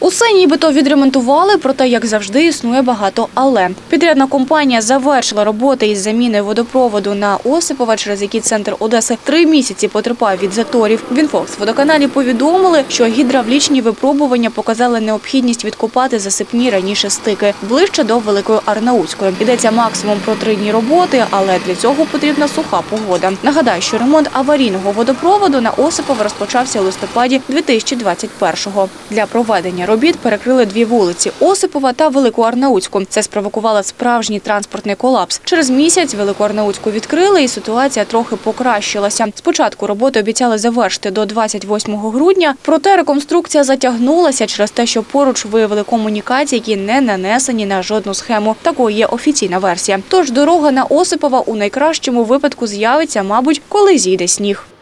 Усе нібито відремонтували, проте, як завжди, існує багато «але». Підрядна компанія завершила роботи із заміни водопроводу на Осипова, через який центр Одеси 3 місяці потерпав від заторів. В «Інфокс-водоканалі» повідомили, що гідравлічні випробування показали необхідність відкопати засипні раніше стики ближче до Великої Арнаутської. Йдеться максимум про 3 дні роботи, але для цього потрібна суха погода. Нагадаю, що ремонт аварійного водопроводу на Осипова розпочався у листопаді 2021-го. Для проведення робіт перекрили 2 вулиці – Осипова та Велику Арнаутську. Це спровокувало справжній транспортний колапс. Через місяць Велику Арнаутську відкрили і ситуація трохи покращилася. Спочатку роботи обіцяли завершити до 28 грудня, проте реконструкція затягнулася через те, що поруч виявили комунікації, які не нанесені на жодну схему. Такою є офіційна версія. Тож дорога на Осипова у найкращому випадку з'явиться, мабуть, коли зійде сніг.